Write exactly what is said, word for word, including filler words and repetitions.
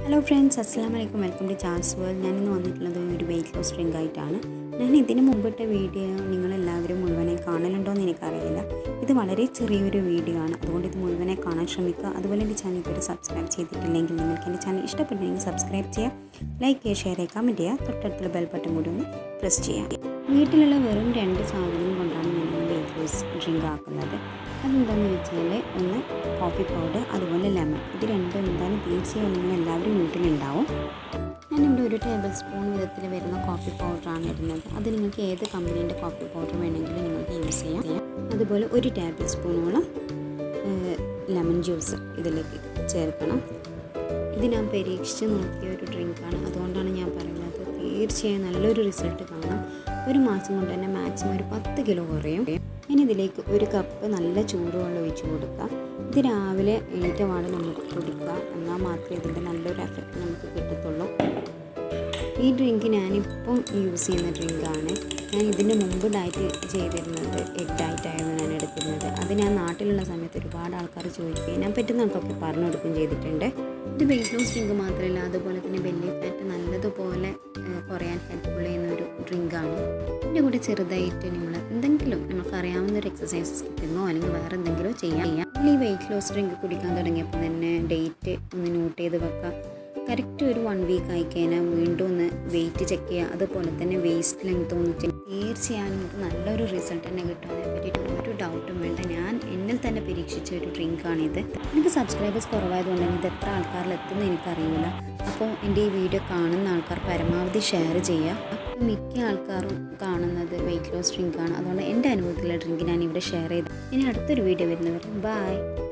Hello friends, Assalamualaikum. Welcome to Chance World. ഞാൻ ഇന്ന് വന്നിട്ടുള്ളത് ഒരു വെയിറ്റ് ലോസ് ഡ്രിങ്ക് ആയിട്ടാണ്. ഞാൻ ഇതിന് മുമ്പിട്ട വീഡിയോ നിങ്ങളെല്ലാവരും മുഴുവനായി കാണലുണ്ടോ എന്ന് എനിക്കറിയില്ല. ഇത് വളരെ ചെറിയൊരു വീഡിയോ ആണ്, അതുകൊണ്ട് ഇത് മുഴുവനായി കാണാൻ ശ്രമിക്കുക. അതുപോലെ എൻ്റെ ചാനൽ ഇതുവരെ സബ്സ്ക്രൈബ് ചെയ്തിട്ടില്ലെങ്കിൽ നിങ്ങൾക്ക് എൻ്റെ ചാനൽ ഇഷ്ടപ്പെട്ടെങ്കിൽ സബ്സ്ക്രൈബ് ചെയ്യുക, ലൈക്ക് ചെയ്യുക, ഷെയർ ചെയ്യുക, കമൻറ്റ് ചെയ്യുക, തൊട്ടടുത്തുള്ള ബെൽ ബട്ടൺ കൂടി ഒന്ന് പ്രസ് ചെയ്യുക. വീട്ടിലുള്ള വെറും രണ്ട് സാധനം കൊണ്ടാണ് ഞാൻ വെയിറ്റ് ലോസ് ഡ്രിങ്ക് ആക്കുന്നത്. അതെന്താണെന്ന് വെച്ചാൽ ഒന്ന് കോഫി പൗഡർ, അതുപോലെ ലെമൺ. ഇത് രണ്ടും എന്തായാലും തീർച്ചയായും നിങ്ങൾ എല്ലാവരും വീട്ടിലുണ്ടാവും. ഞാനിവിടെ ഒരു ടേബിൾ സ്പൂൺ വിധത്തിൽ വരുന്ന കോഫി പൗഡറാണ് ഇടുന്നത്. അത് നിങ്ങൾക്ക് ഏത് കമ്പനീൻ്റെ കോഫി പൗഡർ വേണമെങ്കിലും നിങ്ങൾക്ക് യൂസ് ചെയ്യാം. അതുപോലെ ഒരു ടേബിൾ സ്പൂണോളം ലെമൺ ജ്യൂസ് ഇതിലേക്ക് ചേർക്കണം. ഇത് ഞാൻ പരീക്ഷിച്ച് നോക്കിയ ഒരു ഡ്രിങ്കാണ്, അതുകൊണ്ടാണ് ഞാൻ പറയുന്നത്. തീർച്ചയായും നല്ലൊരു റിസൾട്ട് കാണാം. ഒരു മാസം കൊണ്ട് തന്നെ മാക്സിമം ഒരു പത്ത് കിലോ കുറയും. ഇനി ഇതിലേക്ക് ഒരു കപ്പ് നല്ല ചൂടുവെള്ളം ഒഴിച്ച് കൊടുക്കുക. ഇത് രാവിലെ എണീറ്റ പാടെ നമുക്ക് കുടിക്കുക, എന്നാൽ മാത്രമേ ഇതിൻ്റെ നല്ലൊരു എഫക്റ്റ് നമുക്ക് കിട്ടത്തുള്ളൂ. ഈ ഡ്രിങ്ക് ഞാനിപ്പം യൂസ് ചെയ്യുന്ന ഡ്രിങ്കാണ്. ഞാൻ ഇതിൻ്റെ മുമ്പ് ഡയറ്റ് ചെയ്തിരുന്നത് എഗ് ഡയറ്റായിരുന്നു ഞാൻ എടുക്കുന്നത്. അത് ഞാൻ നാട്ടിലുള്ള സമയത്ത് ഒരുപാട് ആൾക്കാർ ചോദിക്കുകയും ഞാൻ പറ്റുന്ന ആൾക്കൊക്കെ പറഞ്ഞു കൊടുക്കുകയും ചെയ്തിട്ടുണ്ട്. ഇത് വെയിറ്റ് ലോസ് ഡ്രിങ്ക് മാത്രമല്ല, അതുപോലെ തന്നെ ബെല്ലി ഫാറ്റ് നല്ലതുപോലെ കുറയാൻ ഹെൽപ്ഫുൾ ചെയ്യുന്നൊരു ഡ്രിങ്കാണ്. ഇതിൻ്റെ കൂടെ ചെറുതായിട്ട് നമ്മൾ എന്തെങ്കിലും നമുക്ക് അറിയാവുന്ന ഒരു എക്സസൈസസ് കിട്ടുന്നോ അല്ലെങ്കിൽ വേറെ എന്തെങ്കിലും ചെയ്യാം. ഈ വെയിറ്റ് ലോസ് ഡ്രിങ്ക് കുടിക്കാൻ തുടങ്ങിയപ്പോൾ തന്നെ ഡേറ്റ് ഒന്ന് നോട്ട് ചെയ്ത് വെക്കുക. കറക്റ്റ് ഒരു വൺ വീക്ക് ആയി കഴിഞ്ഞാൽ വീണ്ടും ഒന്ന് വെയിറ്റ് ചെക്ക് ചെയ്യുക. അതുപോലെ തന്നെ വേസ്റ്റ് ലെങ്ത് ഒന്ന് ചെക്ക്. തീർച്ചയായും നിങ്ങൾക്ക് നല്ലൊരു റിസൾട്ട് തന്നെ കിട്ടും. അതിനെ പറ്റിയിട്ട് ഒരു ഡൗട്ടും വേണ്ട. ഞാൻ എന്നിൽ തന്നെ പരീക്ഷിച്ച ഒരു ഡ്രിങ്കാണിത്. എനിക്ക് സബ്സ്ക്രൈബേഴ്സ് കുറവായതുകൊണ്ട് തന്നെ ഇത് എത്ര ആൾക്കാരിൽ എത്തുമെന്ന് എനിക്കറിയില്ല. അപ്പോൾ എൻ്റെ ഈ വീഡിയോ കാണുന്ന ആൾക്കാർ പരമാവധി ഷെയർ ചെയ്യുക. മിക്ക ആൾക്കാരും കാണുന്നത് വെയിറ്റ് ലോസ് ഡ്രിങ്കാണ്, അതുകൊണ്ട് എൻ്റെ അനുഭവത്തിലുള്ള ഡ്രിങ്ക് ഞാൻ ഇവിടെ ഷെയർ ചെയ്തു. ഇനി അടുത്തൊരു വീഡിയോ വരുന്നവരെ ബൈ.